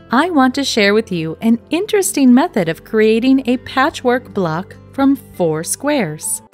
I want to share with you an interesting method of creating a patchwork block from 4 squares.